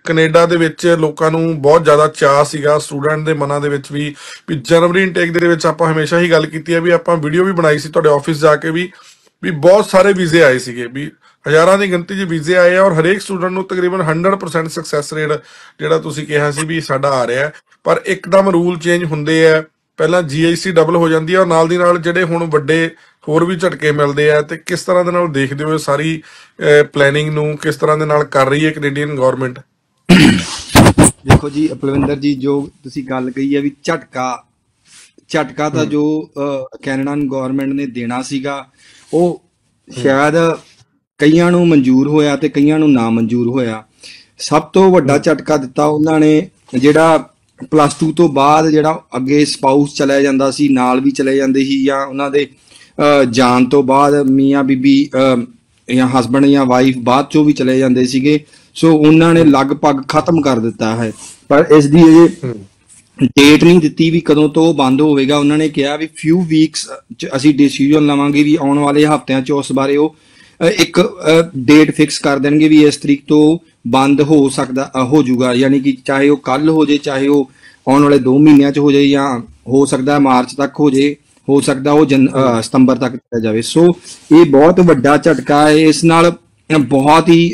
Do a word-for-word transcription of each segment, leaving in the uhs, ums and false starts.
Canada ਦੇ ਵਿੱਚ ਲੋਕਾਂ ਨੂੰ ਬਹੁਤ ਜ਼ਿਆਦਾ ਚਾਅ ਸੀਗਾ, ਸਟੂਡੈਂਟ ਦੇ ਮਨਾਂ ਦੇ ਵਿੱਚ ਵੀ ਵੀ ਜਨਵਰੀ ਇਨਟੇਕ ਦੇ ਵਿੱਚ ਆਪਾਂ ਹਮੇਸ਼ਾ ਹੀ ਗੱਲ ਕੀਤੀ ਹੈ ਵੀ ਆਪਾਂ ਵੀਡੀਓ ਵੀ ਬਣਾਈ ਸੀ ਤੁਹਾਡੇ ਆਫਿਸ ਜਾ ਕੇ ਵੀ ਵੀ ਬਹੁਤ ਸਾਰੇ ਵੀਜ਼ੇ ਆਏ ਸੀਗੇ, ਵੀ ਹਜ਼ਾਰਾਂ ਦੀ ਗਿਣਤੀ 'ਚ ਵੀਜ਼ੇ ਆਏ ਆ ਔਰ ਹਰੇਕ ਸਟੂਡੈਂਟ ਨੂੰ ਤਕਰੀਬਨ ਹੰਡਰਡ ਪਰਸੈਂਟ ਸਕਸੈਸ ਰੇਟ ਜਿਹੜਾ ਤੁਸੀਂ ਕਿਹਾ ਸੀ ਵੀ ਸਾਡਾ ਆ ਰਿਹਾ, ਪਰ ਇੱਕਦਮ ਰੂਲ ਚੇਂਜ ਹੁੰਦੇ ਆ, ਪਹਿਲਾਂ ਜੀ ਆਈ ਸੀ ਡਬਲ ਹੋ ਜਾਂਦੀ ਹੈ ਔਰ ਨਾਲ ਦੀ ਨਾਲ ਜਿਹੜੇ ਹੁਣ ਵੱਡੇ ਹੋਰ ਵੀ ਝਟਕੇ ਮਿਲਦੇ ਆ। ਤੇ ਕਿਸ ਤਰ੍ਹਾਂ ਦੇ ਨਾਲ ਦੇਖਦੇ ਹੋ ਸਾਰੀ ਪਲੈਨਿੰਗ ਨੂੰ, ਕਿਸ ਤਰ੍ਹਾਂ ਦੇ ਨਾਲ ਕਰ ਰਹੀ ਹੈ ਕੈਨੇਡੀਅਨ ਗਵਰਨਮੈਂਟ? ਦੇਖੋ ਜੀ ਪਲਵਿੰਦਰ ਜੀ, ਜੋ ਤੁਸੀਂ ਗੱਲ ਕਹੀ ਹੈ ਵੀ ਝਟਕਾ ਝਟਕਾ ਤਾਂ ਜੋ ਕੈਨੇਡੀਅਨ ਗਵਰਨਮੈਂਟ ਨੇ ਦੇਣਾ ਸੀਗਾ ਉਹ ਸ਼ਾਇਦ ਕਈਆਂ ਨੂੰ ਮਨਜ਼ੂਰ ਹੋਇਆ ਤੇ ਕਈਆਂ ਨੂੰ ਨਾ ਮਨਜ਼ੂਰ ਹੋਇਆ। ਸਭ ਤੋਂ ਵੱਡਾ ਝਟਕਾ ਦਿੱਤਾ ਉਹਨਾਂ ਨੇ, ਜਿਹੜਾ ਪਲੱਸ ਟੂ ਤੋਂ ਬਾਅਦ ਜਿਹੜਾ ਅੱਗੇ ਸਪਾਊਸ ਚਲਿਆ ਜਾਂਦਾ ਸੀ, ਨਾਲ ਵੀ ਚਲੇ ਜਾਂਦੇ ਸੀ, ਜਾਂ ਉਹਨਾਂ ਦੇ ਜਾਣ ਤੋਂ ਬਾਅਦ ਮੀਆਂ ਬੀਬੀ ਜਾਂ ਹਸਬੈਂਡ ਜਾਂ ਵਾਈਫ ਬਾਅਦ ਚੋਂ ਵੀ ਚਲੇ ਜਾਂਦੇ ਸੀਗੇ, ਸੋ ਉਹਨਾਂ ਨੇ ਲਗਭਗ ਖਤਮ ਕਰ ਦਿੱਤਾ ਹੈ। ਪਰ ਇਸ ਦੀ ਅਜੇ ਡੇਟ ਨਹੀਂ ਦਿੱਤੀ ਵੀ ਕਦੋਂ ਤੋਂ ਬੰਦ ਹੋਵੇਗਾ। ਉਹਨਾਂ ਨੇ ਕਿਹਾ ਵੀ ਫਿਊ ਵੀਕਸ ਚ ਅਸੀਂ ਡਿਸੀਜਨ ਲਵਾਂਗੇ ਵੀ ਆਉਣ ਵਾਲੇ ਹਫ਼ਤਿਆਂ ਚ ਉਸ ਬਾਰੇ ਉਹ ਇੱਕ ਡੇਟ ਫਿਕਸ ਕਰ ਦੇਣਗੇ ਵੀ ਇਸ ਤਰੀਕ ਤੋਂ ਬੰਦ ਹੋ ਸਕਦਾ ਹੋ ਜਾਊਗਾ, ਯਾਨੀ ਕਿ ਚਾਹੇ ਉਹ ਕੱਲ ਹੋ ਜਾਏ, ਚਾਹੇ ਉਹ ਆਉਣ ਵਾਲੇ ਦੋ ਮਹੀਨਿਆਂ ਚ ਹੋ ਜਾਏ, ਜਾਂ ਹੋ ਸਕਦਾ ਮਾਰਚ ਤੱਕ ਹੋ ਜਾਏ, ਹੋ ਸਕਦਾ ਉਹ ਜਨ ਸਤੰਬਰ ਤੱਕ ਕੀਤਾ ਜਾਵੇ। ਸੋ ਇਹ ਬਹੁਤ ਵੱਡਾ ਝਟਕਾ ਹੈ। ਇਸ ਨਾਲ ਬਹੁਤ ਹੀ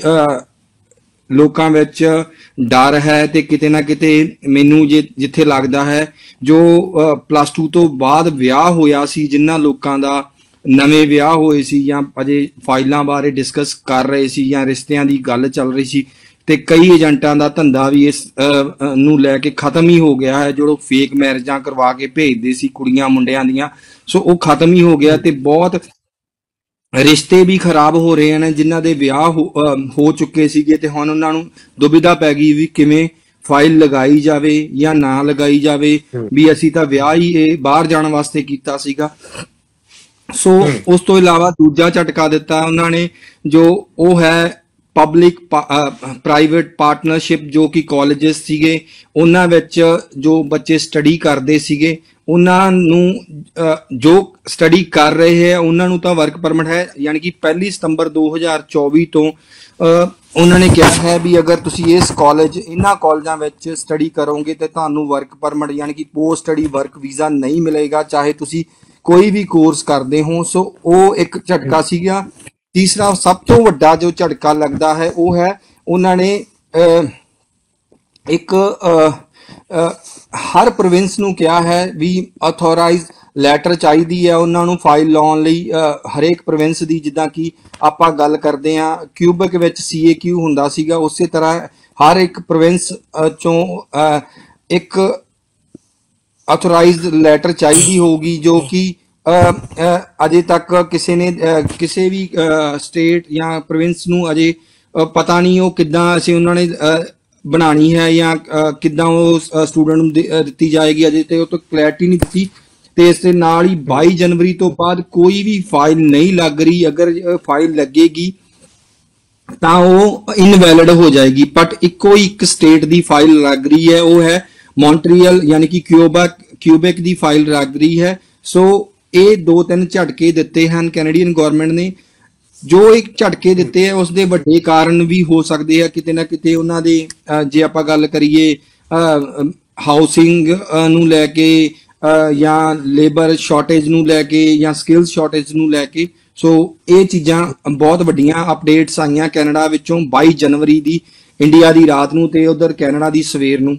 ਲੋਕਾਂ ਵਿੱਚ ਡਰ ਹੈ ਤੇ ਕਿਤੇ ਨਾ ਕਿਤੇ ਮੈਨੂੰ ਜੇ ਜਿੱਥੇ ਲੱਗਦਾ ਹੈ ਜੋ ਪਲੱਸ ਟੂ ਤੋਂ ਬਾਅਦ ਵਿਆਹ ਹੋਇਆ ਸੀ, ਜਿਨ੍ਹਾਂ ਲੋਕਾਂ ਦਾ ਨਵੇਂ ਵਿਆਹ ਹੋਏ ਸੀ ਜਾਂ ਅਜੇ ਫਾਈਲਾਂ ਬਾਰੇ ਡਿਸਕਸ ਕਰ ਰਹੇ ਸੀ ਜਾਂ ਰਿਸ਼ਤਿਆਂ ਦੀ ਗੱਲ ਚੱਲ ਰਹੀ ਸੀ, ਤੇ ਕਈ ਏਜੰਟਾਂ ਦਾ ਧੰਦਾ ਵੀ ਇਸ ਨੂੰ ਲੈ ਕੇ ਖਤਮ ਹੀ ਹੋ ਗਿਆ ਹੈ। ਜੋ ਫੇਕ ਮੈਰਿਜਾਂ ਕਰਵਾ ਕੇ ਭੇਜਦੇ ਸੀ ਕੁੜੀਆਂ ਮੁੰਡਿਆਂ ਦੀਆਂ, ਸੋ ਉਹ ਖਤਮ ਹੀ ਹੋ ਗਿਆ ਤੇ ਬਹੁਤ ਰਿਸ਼ਤੇ ਵੀ ਖਰਾਬ ਹੋ ਰਹੇ ਹਨ ਜਿਨ੍ਹਾਂ ਦੇ ਵਿਆਹ ਹੋ ਚੁੱਕੇ ਸੀਗੇ ਤੇ ਹੁਣ ਉਹਨਾਂ ਨੂੰ ਦੁਬਿਧਾ ਪੈ ਗਈ ਵੀ ਕਿਵੇਂ ਫਾਈਲ ਲਗਾਈ ਜਾਵੇ ਜਾਂ ਨਾ ਲਗਾਈ ਜਾਵੇ, ਵੀ ਅਸੀਂ ਤਾਂ ਵਿਆਹ ਹੀ ਇਹ ਬਾਹਰ ਜਾਣ ਵਾਸਤੇ ਕੀਤਾ ਸੀਗਾ। ਸੋ ਉਸ ਤੋਂ ਇਲਾਵਾ ਦੂਜਾ ਝਟਕਾ ਦਿੱਤਾ ਉਹਨਾਂ ਨੇ ਜੋ ਉਹ ਹੈ ਪਬਲਿਕ ਪ੍ਰਾਈਵੇਟ ਪਾਰਟਨਰਸ਼ਿਪ, ਜੋ ਕਿ ਕਾਲਜਸ ਸੀਗੇ ਉਹਨਾਂ ਵਿੱਚ ਜੋ ਬੱਚੇ ਸਟੱਡੀ ਕਰਦੇ ਸੀਗੇ ਉਹਨਾਂ ਨੂੰ, ਜੋ ਸਟੱਡੀ ਕਰ ਰਹੇ ਹੈ ਉਹਨਾਂ ਨੂੰ ਤਾਂ ਵਰਕ ਪਰਮਿਟ ਹੈ, ਯਾਨੀ ਕਿ ਪਹਿਲੀ ਸਤੰਬਰ ਦੋ ਹਜ਼ਾਰ ਚੌਵੀ ਤੋਂ ਉਹਨਾਂ ਨੇ ਕਿਹਾ ਹੈ ਵੀ ਅਗਰ ਤੁਸੀਂ ਇਸ ਕਾਲਜ ਇਹਨਾਂ ਕਾਲਜਾਂ ਵਿੱਚ ਸਟੱਡੀ ਕਰੋਗੇ ਤੇ ਤੁਹਾਨੂੰ ਵਰਕ ਪਰਮਿਟ ਯਾਨੀ ਕਿ ਪੋਸਟ ਸਟੱਡੀ ਵਰਕ ਵੀਜ਼ਾ ਨਹੀਂ ਮਿਲੇਗਾ, ਚਾਹੇ ਤੁਸੀਂ ਕੋਈ ਵੀ ਕੋਰਸ ਕਰਦੇ ਹੋ। ਸੋ ਉਹ ਇੱਕ ਝਟਕਾ ਸੀਗਾ। ਤੀਸਰਾ ਸਭ ਤੋਂ ਵੱਡਾ ਜੋ ਝਟਕਾ ਲੱਗਦਾ ਹੈ ਉਹ ਹੈ ਉਹਨਾਂ ਨੇ ਇੱਕ ਹਰ ਪ੍ਰੋਵਿੰਸ ਨੂੰ ਕਿਹਾ ਹੈ ਵੀ ਆਥੋਰਾਈਜ਼ ਲੈਟਰ ਚਾਹੀਦੀ ਹੈ ਉਹਨਾਂ ਨੂੰ ਫਾਈਲ ਲਾਉਣ ਲਈ, ਹਰੇਕ ਪ੍ਰੋਵਿੰਸ ਦੀ। ਜਿੱਦਾਂ ਕਿ ਆਪਾਂ ਗੱਲ ਕਰਦੇ ਹਾਂ ਕਿਊਬਿਕ ਵਿੱਚ ਸੀ ਏ ਕਿਊ ਹੁੰਦਾ ਸੀਗਾ, ਉਸੇ ਤਰ੍ਹਾਂ ਹਰ ਇੱਕ ਪ੍ਰੋਵਿੰਸ ਚੋਂ ਇੱਕ ਆਥੋਰਾਈਜ਼ਡ ਲੈਟਰ ਚਾਹੀਦੀ ਹੋਊਗੀ, ਜੋ ਕਿ ਅਜੇ ਤੱਕ ਕਿਸੇ ਨੇ ਕਿਸੇ ਵੀ ਸਟੇਟ ਜਾਂ ਪ੍ਰੋਵਿੰਸ ਨੂੰ ਅਜੇ ਪਤਾ ਨਹੀਂ ਉਹ ਕਿੱਦਾਂ ਅਸੀਂ ਉਹਨਾਂ ਨੇ ਬਣਾਉਣੀ ਹੈ ਜਾਂ ਕਿੱਦਾਂ ਉਹ ਸਟੂਡੈਂਟ ਨੂੰ ਦਿੱਤੀ ਜਾਏਗੀ, ਅਜੇ ਤੇ ਉਹ ਤੋਂ ਕਲੈਰਿਟੀ ਨਹੀਂ ਦਿੱਤੀ। ਤੇ ਇਸ ਦੇ ਨਾਲ ਹੀ ਬਾਈ ਜਨਵਰੀ ਤੋਂ ਬਾਅਦ ਕੋਈ ਵੀ ਫਾਈਲ ਨਹੀਂ ਲੱਗ ਰਹੀ, ਅਗਰ ਫਾਈਲ ਲੱਗੇਗੀ ਤਾਂ ਉਹ ਇਨਵੈਲਿਡ ਹੋ ਜਾਏਗੀ। ਬਟ ਇੱਕੋ ਇੱਕ ਸਟੇਟ ਦੀ ਫਾਈਲ ਲੱਗ ਰਹੀ ਹੈ, ਉਹ ਹੈ ਮੌਂਟਰੀਅਲ, ਯਾਨੀ ਕਿ ਕਿਊਬੈਕ ਕਿਊਬੈਕ ਦੀ ਫਾਈਲ ਲੱਗ ਰਹੀ ਹੈ। ਸੋ ਇਹ ਦੋ ਤਿੰਨ ਝਟਕੇ ਦਿੱਤੇ ਹਨ ਕੈਨੇਡੀਅਨ ਗਵਰਨਮੈਂਟ ਨੇ। ਜੋ ਇੱਕ ਝਟਕੇ ਦਿੱਤੇ ਆ ਉਸ ਦੇ ਵੱਡੇ ਕਾਰਨ ਵੀ ਹੋ ਸਕਦੇ ਆ ਕਿਤੇ ਨਾ ਕਿਤੇ ਉਹਨਾਂ ਦੇ, ਜੇ ਆਪਾਂ ਗੱਲ ਕਰੀਏ ਹਾਊਸਿੰਗ ਨੂੰ ਲੈ ਕੇ ਜਾਂ ਲੇਬਰ ਸ਼ਾਰਟੇਜ ਨੂੰ ਲੈ ਕੇ ਜਾਂ ਸਕਿੱਲ ਸ਼ਾਰਟੇਜ ਨੂੰ ਲੈ ਕੇ। ਸੋ ਇਹ ਚੀਜ਼ਾਂ ਬਹੁਤ ਵੱਡੀਆਂ ਅਪਡੇਟਸ ਆਈਆਂ ਕੈਨੇਡਾ ਵਿੱਚੋਂ ਬਾਈ ਜਨਵਰੀ ਦੀ, ਇੰਡੀਆ ਦੀ ਰਾਤ ਨੂੰ ਤੇ ਉਧਰ ਕੈਨੇਡਾ ਦੀ ਸਵੇਰ ਨੂੰ।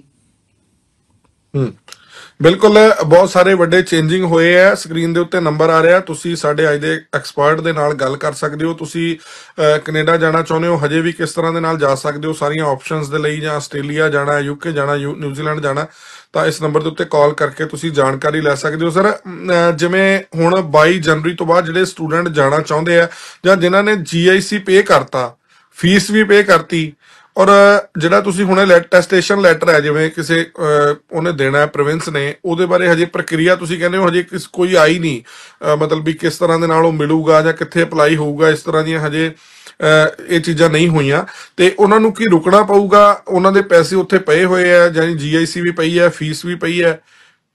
ਹੂੰ ਬਿਲਕੁਲ, ਬਹੁਤ ਸਾਰੇ ਵੱਡੇ ਚੇਂਜਿੰਗ ਹੋਏ ਆ। ਸਕਰੀਨ ਦੇ ਉੱਤੇ ਨੰਬਰ ਆ ਰਿਹਾ, ਤੁਸੀਂ ਸਾਡੇ ਅੱਜ ਦੇ ਐਕਸਪਰਟ ਦੇ ਨਾਲ ਗੱਲ ਕਰ ਸਕਦੇ ਹੋ। ਤੁਸੀਂ ਕੈਨੇਡਾ ਜਾਣਾ ਚਾਹੁੰਦੇ ਹੋ, ਹਜੇ ਵੀ ਕਿਸ ਤਰ੍ਹਾਂ ਦੇ ਨਾਲ ਜਾ ਸਕਦੇ ਹੋ ਸਾਰੀਆਂ ਆਪਸ਼ਨਸ ਦੇ ਲਈ, ਜਾਂ ਆਸਟ੍ਰੇਲੀਆ ਜਾਣਾ, ਯੂਕੇ ਜਾਣਾ, ਨਿਊਜ਼ੀਲੈਂਡ ਜਾਣਾ, ਤਾਂ ਇਸ ਨੰਬਰ ਦੇ ਉੱਤੇ ਕਾਲ ਕਰਕੇ ਤੁਸੀਂ ਜਾਣਕਾਰੀ ਲੈ ਸਕਦੇ ਹੋ। ਸਰ, ਜਿਵੇਂ ਹੁਣ ਬਾਈ ਜਨਵਰੀ ਤੋਂ ਬਾਅਦ ਜਿਹੜੇ ਸਟੂਡੈਂਟ ਜਾਣਾ ਚਾਹੁੰਦੇ ਆ ਜਾਂ ਜਿਨ੍ਹਾਂ ਨੇ ਜੀ ਆਈ ਸੀ ਪੇ ਕਰਤਾ, ਫੀਸ ਵੀ ਪੇ ਕਰਤੀ, ਔਰ ਜਿਹੜਾ ਤੁਸੀਂ ਹੁਣ ਅਟੈਸਟੇਸ਼ਨ ਲੈਟਰ ਹੈ ਜਿਵੇਂ ਕਿਸੇ ਉਹਨੇ ਦੇਣਾ ਹੈ ਪ੍ਰੋਵਿੰਸ ਨੇ, ਉਹਦੇ ਬਾਰੇ ਹਜੇ ਪ੍ਰਕਿਰਿਆ ਤੁਸੀਂ ਕਹਿੰਦੇ ਹੋ ਹਜੇ ਕਿਸ ਕੋਈ ਆਈ ਨਹੀਂ, ਮਤਲਬ ਵੀ ਕਿਸ ਤਰ੍ਹਾਂ ਦੇ ਨਾਲ ਉਹ ਮਿਲੂਗਾ ਜਾਂ ਕਿੱਥੇ ਅਪਲਾਈ ਹੋਊਗਾ, ਇਸ ਤਰ੍ਹਾਂ ਦੀਆਂ ਹਜੇ ਇਹ ਚੀਜ਼ਾਂ ਨਹੀਂ ਹੋਈਆਂ। ਤੇ ਉਹਨਾਂ ਨੂੰ ਕੀ ਰੁਕਣਾ ਪਊਗਾ? ਉਹਨਾਂ ਦੇ ਪੈਸੇ ਉੱਥੇ ਪਏ ਹੋਏ ਆ, ਜਾਨੀ ਜੀ ਆਈ ਸੀ ਵੀ ਪਈ ਹੈ, ਫੀਸ ਵੀ ਪਈ ਹੈ,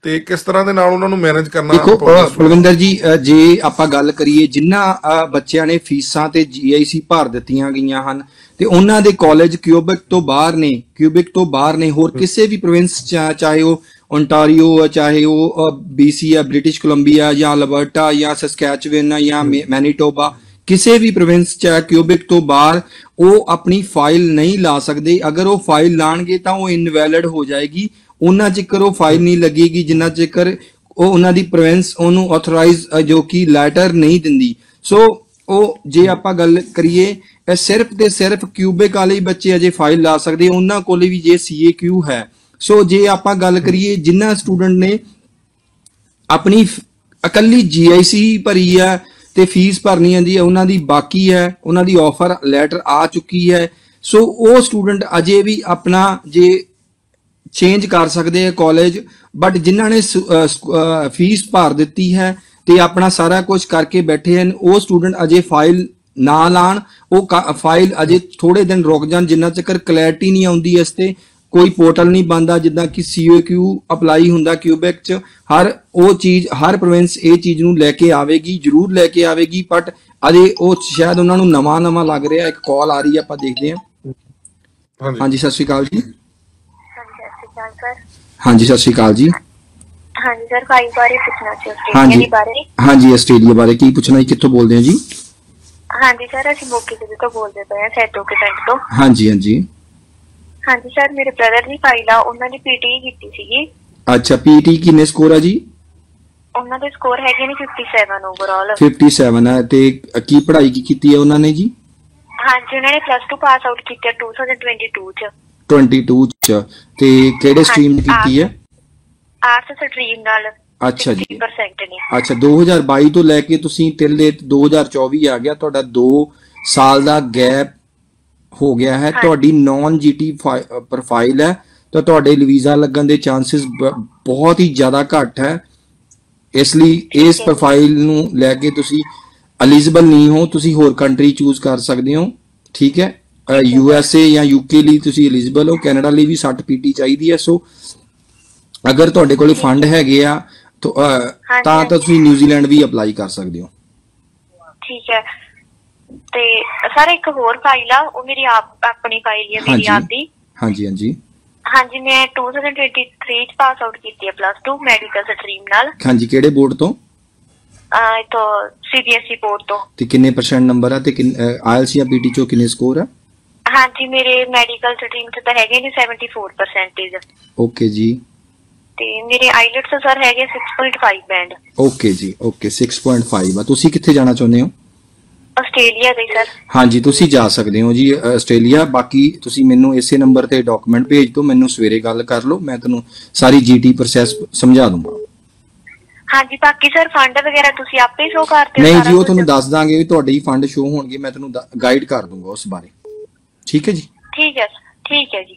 ਤੇ ਕਿਸ ਤਰ੍ਹਾਂ ਦੇ ਨਾਲ ਉਹਨਾਂ ਨੂੰ ਮੈਨੇਜ ਕਰਨਾ ਦੇਖੋ ਪਊਗਾ? ਅ, ਬਲਵਿੰਦਰ ਜੀ, ਅ, ਜੇ ਆਪਾਂ ਗੱਲ ਕਰੀਏ ਜਿਨ੍ਹਾਂ ਅ, ਬੱਚਿਆਂ ਨੇ ਫੀਸਾਂ ਤੇ ਜੀਆਈਸੀ ਭਰ ਦਿੱਤੀਆਂ ਗਈਆਂ ਹਨ ਤੇ ਉਹਨਾਂ ਦੇ ਕਾਲਜ ਕਿਊਬਿਕ ਤੋਂ ਬਾਹਰ ਨੇ, ਕਿਊਬਿਕ ਤੋਂ ਬਾਹਰ ਨੇ, ਹੋਰ ਕਿਸੇ ਵੀ ਪ੍ਰੋਵਿੰਸ ਚਾਹੇ ਉਹ ਓਨਟਾਰੀਓ, ਚਾਹੇ ਉਹ ਬੀਸੀ ਆ, ਬ੍ਰਿਟਿਸ਼ ਕੋਲੰਬੀਆ ਜਾਂ ਅਲਬਰਟਾ ਜਾਂ ਸਸਕੈਚੁਅਨ ਜਾਂ ਮੈਨੀਟੋਬਾ, ਕਿਸੇ ਵੀ ਪ੍ਰੋਵਿੰਸ ਚਾਹੇ ਕਿਊਬਿਕ ਤੋਂ ਬਾਹਰ ਉਹ ਆਪਣੀ ਫਾਈਲ ਨਹੀਂ ਲਾ ਸਕਦੇ। ਅਗਰ ਉਹ ਫਾਈਲ ਲਾਣਗੇ ਤਾਂ ਉਹ ਇਨਵੈਲਿਡ ਹੋ ਜਾਏਗੀ। ਉਹਨਾਂ ਚਿਕਰ ਉਹ ਫਾਈਲ ਨਹੀਂ ਲੱਗੇਗੀ ਜਿੰਨਾ ਚਿਕਰ ਉਹ ਉਹਨਾਂ ਦੀ ਪ੍ਰੋਵਿੰਸ ਉਹਨੂੰ ਆਥੋਰਾਈਜ਼ ਜੋ ਕਿ ਲੈਟਰ ਨਹੀਂ ਦਿੰਦੀ। ਸੋ ਉਹ ਜੇ ਆਪਾਂ ਗੱਲ ਕਰੀਏ ਇਹ ਸਿਰਫ ਤੇ ਸਿਰਫ ਕਿਊਬਿਕ ਵਾਲੇ ਬੱਚੇ ਅਜੇ ਫਾਈਲ ਲਾ ਸਕਦੇ, ਉਹਨਾਂ ਕੋਲ ਵੀ ਜੇ ਸੀਏਕਿਊ ਹੈ। ਸੋ ਜੇ ਆਪਾਂ ਗੱਲ ਕਰੀਏ ਜਿਨ੍ਹਾਂ ਸਟੂਡੈਂਟ ਨੇ ਆਪਣੀ ਇਕੱਲੀ ਜੀਆਈਸੀ ਭਰੀ ਆ ਤੇ ਫੀਸ ਭਰਨੀ ਆਂਦੀ ਹੈ, ਉਹਨਾਂ ਦੀ ਬਾਕੀ ਹੈ, ਉਹਨਾਂ ਦੀ ਆਫਰ ਲੈਟਰ ਆ ਚੁੱਕੀ ਹੈ। ਸੋ ਉਹ ਸਟੂਡੈਂਟ ਅਜੇ ਵੀ ਆਪਣਾ ਜੇ ਚੇਂਜ ਕਰ ਸਕਦੇ ਆ ਕਾਲਜ, ਬਟ ਜਿਨ੍ਹਾਂ ਨੇ ਫੀਸ ਭਰ ਦਿੱਤੀ ਹੈ ਤੇ ਆਪਣਾ ਸਾਰਾ ਕੁਝ ਕਰਕੇ ਬੈਠੇ ਹਨ, ਉਹ ਸਟੂਡੈਂਟ ਅਜੇ ਫਾਈਲ ਨਾ ਲਾਣ। ਉਹ ਫਾਈਲ ਅਜੇ ਥੋੜੇ ਦਿਨ ਰੁਕ ਜਾਣ ਜਿੰਨਾ ਚਿਰ ਕਲੈਰਿਟੀ ਨਹੀਂ ਆਉਂਦੀ। ਇਸ ਤੇ ਕੋਈ ਪੋਰਟਲ ਨਹੀਂ ਬਣਦਾ ਜਿੱਦਾਂ ਕਿ ਸੀਓਕਿਊ ਅਪਲਾਈ ਹੁੰਦਾ ਕਿਊਬਿਕ ਚ। ਹਰ ਉਹ ਚੀਜ਼ ਹਰ ਪ੍ਰੋਵਿੰਸ ਇਹ ਚੀਜ਼ ਨੂੰ ਲੈ ਕੇ ਆਵੇਗੀ, ਜ਼ਰੂਰ ਲੈ ਕੇ ਆਵੇਗੀ, ਬਟ ਅਜੇ ਉਹ ਸ਼ਾਇਦ ਉਹਨਾਂ ਨੂੰ ਨਵਾਂ ਨਵਾਂ ਲੱਗ ਰਿਹਾ। ਇੱਕ ਕਾਲ ਆ ਰਹੀ ਹੈ, ਆਪਾਂ ਦੇਖਦੇ ਹਾਂ। ਹਾਂਜੀ, ਸਤਿ ਸ਼੍ਰੀ ਅਕਾਲ ਜੀ। ਹਾਂਜੀ, ਸਤਿ ਸ਼੍ਰੀ ਅਕਾਲ ਜੀ। ਹਾਂਜੀ ਸਰ, ਫਾਈਲ ਬਾਰੇ ਪੁੱਛਣਾ ਸੀ, ਹਾਂਜੀ ਆਸਟ੍ਰੇਲੀਆ ਬਾਰੇ। ਹਾਂਜੀ, ਆਸਟ੍ਰੇਲੀਆ ਬਾਰੇ ਕੀ ਪੁੱਛਣਾ ਹੈ, ਕਿੱਥੋਂ ਬੋਲਦੇ ਹੋ ਜੀ? ਹਾਂਜੀ ਸਰ, ਅਸੀਂ ਮੋਗੇ ਜ਼ਿਲ੍ਹੇ ਤੋਂ ਬੋਲਦੇ ਪਏ ਹਾਂ, ਸੈਦੋ ਕੇ ਪਿੰਡ ਤੋਂ। ਹਾਂਜੀ ਹਾਂਜੀ ਹਾਂਜੀ ਸਰ, ਮੇਰੇ ਬ੍ਰਦਰ ਦੀ ਫਾਈਲ ਆ, ਉਹਨਾਂ ਦੀ ਪੀਟੀ ਕੀਤੀ ਸੀਗੀ। ਅੱਛਾ, ਪੀਟੀ ਕਿੰਨੇ ਸਕੋਰ ਆ ਜੀ? ਉਹਨਾਂ ਦੇ ਸਕੋਰ ਹੈਗੇ ਨੇ ਸੱਤਾਵਨ ਓਵਰਆਲ। ਸੱਤਾਵਨ ਹੈ। ਤੇ ਕੀ ਪੜ੍ਹਾਈ ਕੀ ਕੀਤੀ ਹੈ ਉਹਨਾਂ ਨੇ ਜੀ? ਹਾਂਜੀ, ਉਹਨਾਂ ਨੇ ਪਲੱਸ ਟੂ ਪਾਸ ਆਊਟ ਕੀਤੀ ਹੈ ਦੋ ਹਜ਼ਾਰ ਬਾਈ ਚ। ਬਾਈ ਚ। ਤੇ ਕਿਹੜੇ ਸਟਰੀਮ ਕੀਤੀ ਹੈ? ਆਰਟਸ ਸਟਰੀਮ ਨਾਲ। ਅੱਛਾ ਜੀ, ਸੱਠ ਪਰਸੈਂਟ ਨੇ। ਅੱਛਾ, ਦੋ ਹਜ਼ਾਰ ਬਾਈ ਤੋਂ ਲੈ ਕੇ ਤੁਸੀਂ ਟਿਲ ਦੋ ਹਜ਼ਾਰ ਚੌਵੀ ਆ ਗਿਆ, ਤੁਹਾਡਾ ਦੋ ਸਾਲ ਦਾ ਗੈਪ ਹੋ ਗਿਆ ਹੈ। ਤੁਹਾਡੀ ਨਾਨ ਜੀਟੀ ਪ੍ਰੋਫਾਈਲ ਹੈ ਤਾਂ ਤੁਹਾਡੇ ਵੀਜ਼ਾ ਲੱਗਣ ਦੇ ਚਾਂਸਸ ਬਹੁਤ ਹੀ ਜ਼ਿਆਦਾ ਘੱਟ ਹੈ। ਇਸ ਲਈ ਇਸ ਪ੍ਰੋਫਾਈਲ ਨੂੰ ਲੈ ਕੇ ਤੁਸੀਂ ਐਲੀਜੀਬਲ ਨਹੀਂ ਹੋ। ਤੁਸੀਂ ਹੋਰ ਕੰਟਰੀ ਚੂਜ਼ ਕਰ ਸਕਦੇ ਹੋ, ਠੀਕ ਹੈ। ਯੂ ਐਸ ਏ ਜਾਂ ਯੂਕੇ ਲਈ ਤੁਸੀਂ ਐਲੀਜੀਬਲ ਹੋ, ਕੈਨੇਡਾ ਲਈ ਵੀ ਸੱਠ ਪੀਟੀ ਚਾਹੀਦੀ ਹੈ। ਸੋ ਅਗਰ ਤੁਹਾਡੇ ਕੋਲ ਫੰਡ ਹੈਗੇ ਆ ਤਾਂ ਤਾਂ ਤੁਸੀਂ ਨਿਊਜ਼ੀਲੈਂਡ ਵੀ ਅਪਲਾਈ ਕਰ ਸਕਦੇ ਹੋ। ਠੀਕ ਹੈ। ਤੇ ਸਰ ਇੱਕ ਹੋਰ ਫਾਈਲ ਆ, ਉਹ ਮੇਰੀ ਆਪ ਆਪਣੀ ਫਾਈਲ ਹੈ, ਮੇਰੀ ਆਪ ਦੀ। ਹਾਂਜੀ ਹਾਂਜੀ ਹਾਂਜੀ, ਮੈਂ ਦੋ ਹਜ਼ਾਰ ਤੇਈ ਚ ਪਾਸ ਆਊਟ ਕੀਤੀ ਹੈ ਪਲੱਸ ਟੂ ਮੈਡੀਕਲ ਸਟਰੀਮ ਨਾਲ। ਹਾਂਜੀ, ਕਿਹੜੇ ਬੋਰਡ ਤੋਂ? ਅਹ ਇਥੋਂ ਸੀਬੀਐਸਈ ਬੋਰਡ ਤੋਂ। ਤੇ ਕਿੰਨੇ ਪਰਸੈਂਟ ਨੰਬਰ ਆ ਤੇ ਆਇਲਸ ਜਾਂ ਪੀਟੀ ਚੋਂ ਕਿੰਨੇ ਸਕੋਰ ਆ? ਹਾਂਜੀ, ਮੇਰੇ ਮੈਡੀਕਲ ਸਟਰੀਮ ਚ ਤਾਂ ਹੈਗੇ ਨੇ ਚੌਹੱਤਰ ਪਰਸੈਂਟੇਜ। ਓਕੇ ਜੀ। ਤੇ ਮੇਰੇ ਆਈਲੈਟਸ ਸਰ ਹੈਗੇ ਛੇ ਪੁਆਇੰਟ ਪੰਜ ਬੈਂਡ। ਓਕੇ ਜੀ, ਓਕੇ, ਛੇ ਪੁਆਇੰਟ ਪੰਜ ਆ। ਤੁਸੀਂ ਕਿੱਥੇ ਜਾਣਾ ਚਾਹੁੰਦੇ ਹੋ? ਆਸਟ੍ਰੇਲੀਆ ਦੇ ਸਰ। ਹਾਂਜੀ, ਤੁਸੀਂ ਜਾ ਸਕਦੇ ਹੋ ਜੀ ਆਸਟ੍ਰੇਲੀਆ। ਬਾਕੀ ਤੁਸੀਂ ਮੈਨੂੰ ਇਸੇ ਨੰਬਰ ਤੇ ਡਾਕੂਮੈਂਟ ਭੇਜ ਦਿਓ, ਮੈਨੂੰ ਸਵੇਰੇ ਗੱਲ ਕਰ ਲਓ, ਮੈਂ ਤੁਹਾਨੂੰ ਸਾਰੀ ਜੀਟੀ ਪ੍ਰੋਸੈਸ ਸਮਝਾ ਦੂੰਗਾ। ਹਾਂਜੀ, ਬਾਕੀ ਸਰ ਫੰਡ ਵਗੈਰਾ ਤੁਸੀਂ ਆਪੇ ਸ਼ੋ ਕਰਦੇ ਹੋ? ਨਹੀਂ ਜੀ, ਉਹ ਤੁਹਾਨੂੰ ਦੱਸ ਦਾਂਗੇ ਵੀ ਤੁਹਾਡੇ ਹੀ ਫੰਡ ਸ਼ੋ ਹੋਣਗੇ, ਮੈਂ ਤੁਹਾਨੂੰ ਗਾਈਡ ਕਰ ਦੂੰਗਾ ਉਸ ਬਾਰੇ। ਠੀਕ ਹੈ ਜੀ। ਠੀਕ ਹੈ, ਠੀਕ ਹੈ ਜੀ।